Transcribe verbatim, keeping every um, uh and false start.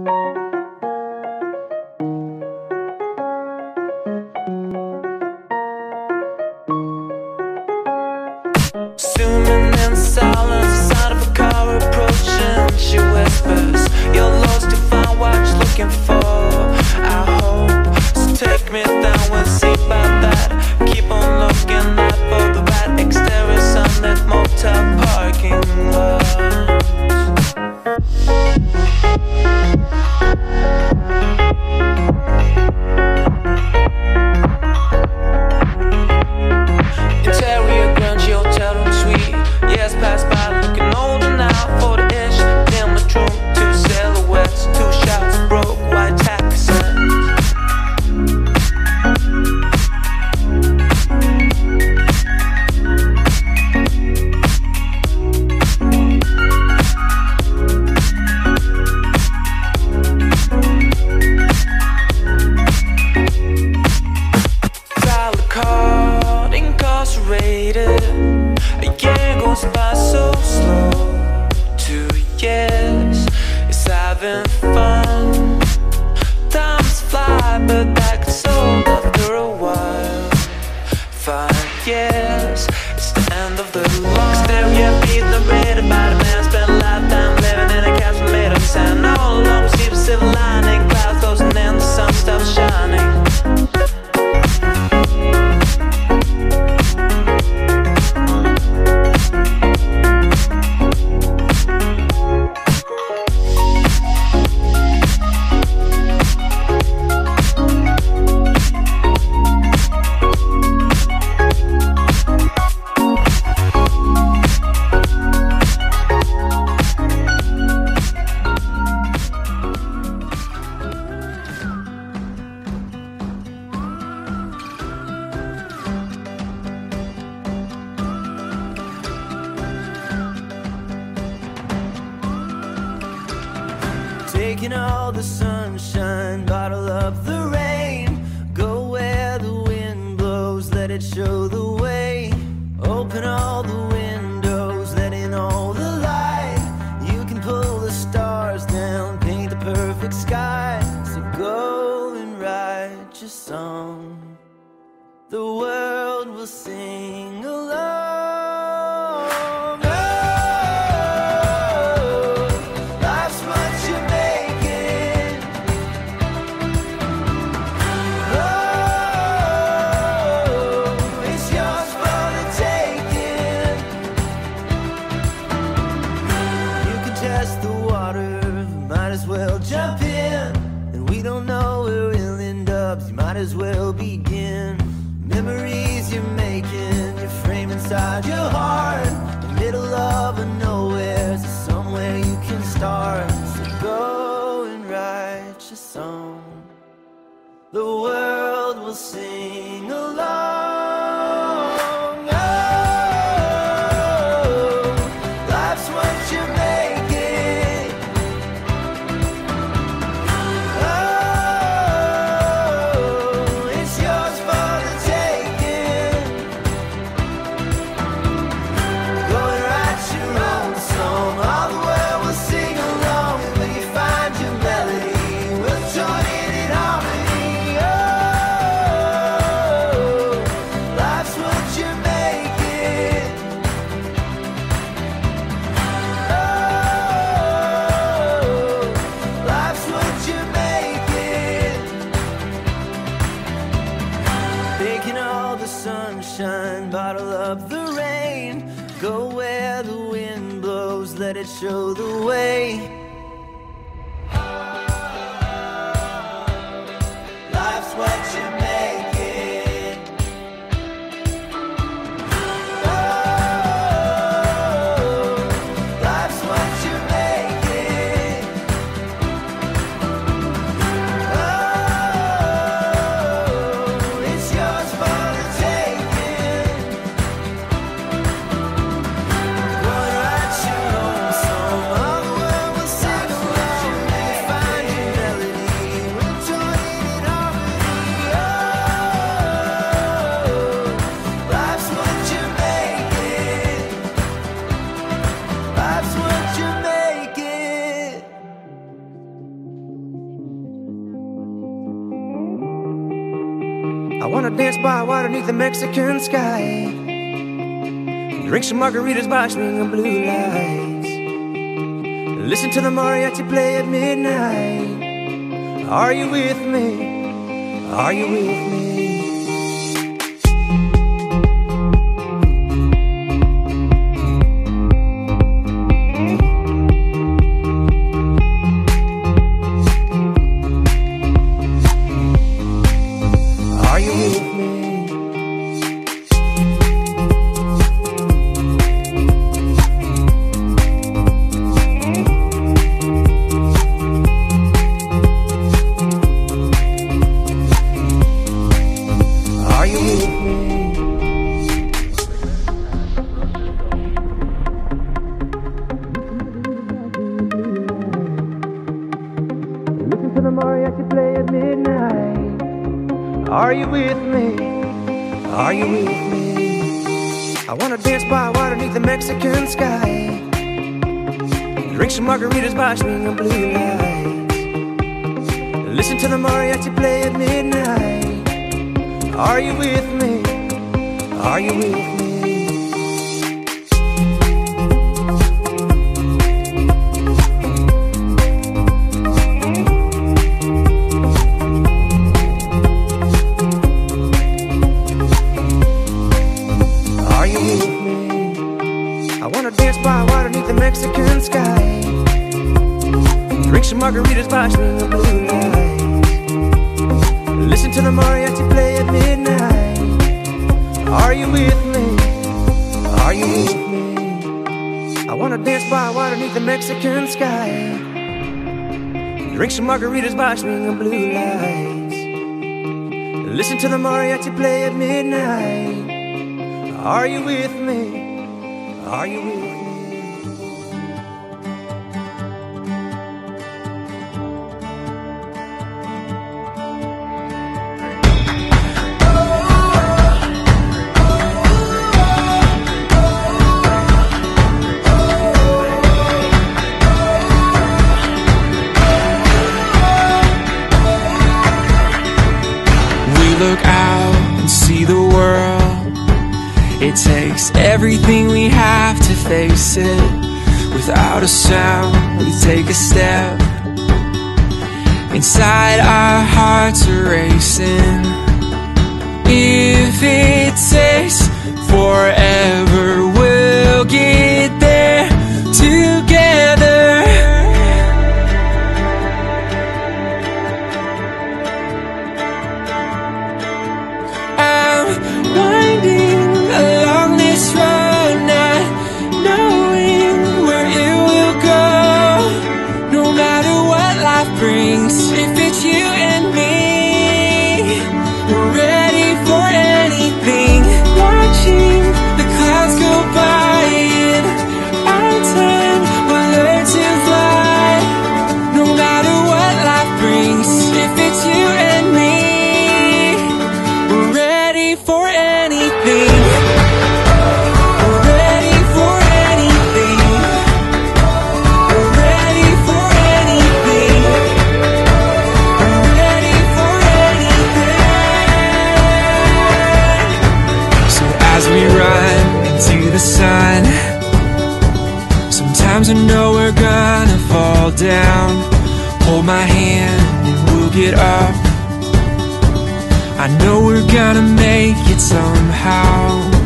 Zooming in silence, the sound of a car approaching. She whispers, you're lost to find what you're looking for, I hope. So take me down, we'll see about that. Keep on looking out for the right exterior sunlit motel parking lot. Interior grungy hotel room suite. Yes, pass by looking older now for the ish. Dim the room, two silhouettes, two shots, broke white taxis. Tyler caught incarcerated. A year goes by so slow. Two years is having fun. Times fly, but that gets old after a while. Five years, it's the end of the line. Stereo beat the red about a man spent a lifetime living in a castle made of sand. All along we see the silver lining, clouds closing in, the sun stops shining. Taking all the sunshine, bottle up the rain. Go where the wind blows, let it show the way. Open all the windows, let in all the light. You can pull the stars down, paint the perfect sky. So go and write your song. The world will sing along. Test the water, might as well jump in. And we don't know where we'll end up, so you might as well begin. Memories you're making, you frame inside your heart. The middle of a nowhere, so somewhere you can start. So go and write your song. The world will sing along. Sunshine, bottle up the rain. Go where the wind blows, let it show the way. Life's what you make it. Oh, life's what you make it. Oh, it's yours for the taking. Go and write your own song. All the world will I wanna dance by water beneath the Mexican sky, drink some margaritas by swinging blue lights, listen to the mariachi play at midnight. Are you with me? Are you with me? Listen to the mariachi play at midnight. Are you with me? Are you with me? I wanna dance by water beneath the Mexican sky, drink some margaritas by swinging blue lights, listen to the mariachi play at midnight. Are you with me? Are you with me? I wanna dance by water beneath the Mexican sky, drink some margaritas by swinging blue lights, listen to the mariachi play at midnight. Are you with me? Are you with me? I wanna dance by water beneath the Mexican sky, drink some margaritas by swinging blue lights, listen to the mariachi play at midnight. Are you with me? Are you with me? We look out and see the world. It takes everything we have to face it. Without a sound, we take a step. Inside our hearts are racing. If it takes forever, we'll get there together. I'm winding along this road, not knowing where it will go. No matter what life brings, if it's you and me, we're ready for anything. Watching the clouds go by in our time, we'll learn to fly. No matter what life brings, if it's you and me, we're ready for anything. Sun. Sometimes I know we're gonna fall down. Hold my hand and we'll get up. I know we're gonna make it somehow.